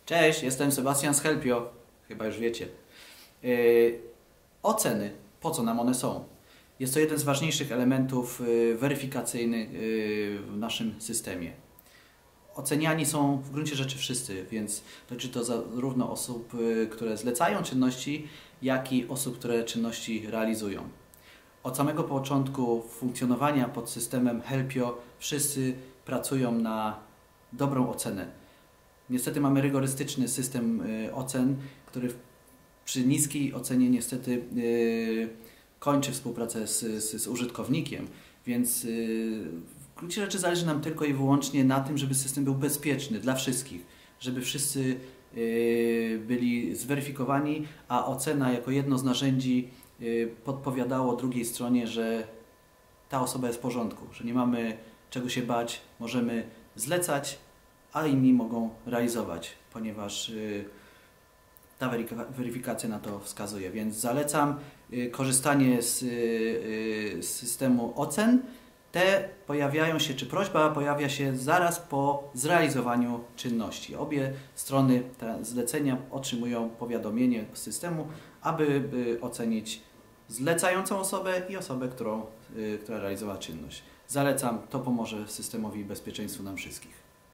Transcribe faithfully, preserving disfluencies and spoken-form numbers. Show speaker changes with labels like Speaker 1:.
Speaker 1: Cześć, jestem Sebastian z Helpio, chyba już wiecie. Yy, oceny, po co nam one są? Jest to jeden z ważniejszych elementów yy, weryfikacyjnych yy, w naszym systemie. Oceniani są w gruncie rzeczy wszyscy, więc dotyczy to zarówno osób, yy, które zlecają czynności, jak i osób, które czynności realizują. Od samego początku funkcjonowania pod systemem Helpio wszyscy pracują na dobrą ocenę. Niestety mamy rygorystyczny system y, ocen, który w, przy niskiej ocenie niestety y, kończy współpracę z, z, z użytkownikiem, więc y, w gruncie rzeczy zależy nam tylko i wyłącznie na tym, żeby system był bezpieczny dla wszystkich, żeby wszyscy y, byli zweryfikowani, a ocena jako jedno z narzędzi y, podpowiadało drugiej stronie, że ta osoba jest w porządku, że nie mamy czego się bać, możemy zlecać, a inni mogą realizować, ponieważ y, ta weryfikacja na to wskazuje. Więc zalecam y, korzystanie z, y, z systemu ocen. Te pojawiają się, czy prośba pojawia się zaraz po zrealizowaniu czynności. Obie strony te zlecenia otrzymują powiadomienie z systemu, aby y, ocenić zlecającą osobę i osobę, którą, y, która realizowała czynność. Zalecam, to pomoże systemowi i bezpieczeństwu nam wszystkich.